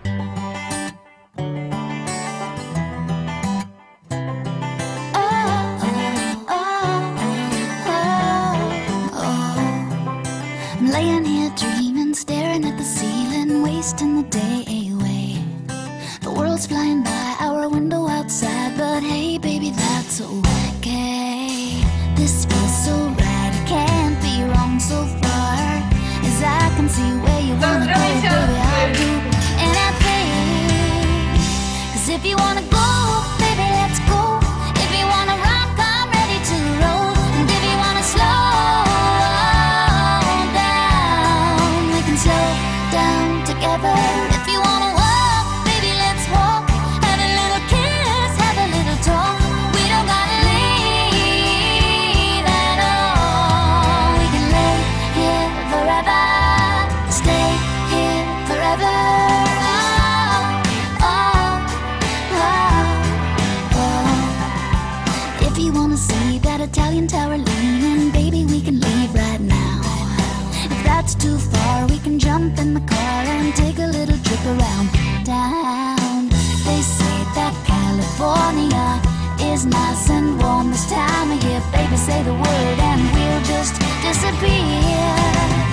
I'm laying here dreaming, staring at the ceiling, wasting the day away. The world's flying by our window outside, but hey baby, that's okay. This feels so right, it can't be wrong so far as I can see where you wanna go, baby. I'll do anything, 'cause if you wanna go, baby, let's go. If you wanna rock, I'm ready to roll. And if you wanna slow down together. If you wanna walk, baby, let's walk. Have a little kiss, have a little talk. We don't gotta leave at all. We can lay here forever, stay here forever. If you wanna see that Italian tower leaning, baby, we can leave right now. If that's too far, we can jump in the car and take a little trip around town. They say that California is nice and warm this time of year. Baby, say the word and we'll just disappear.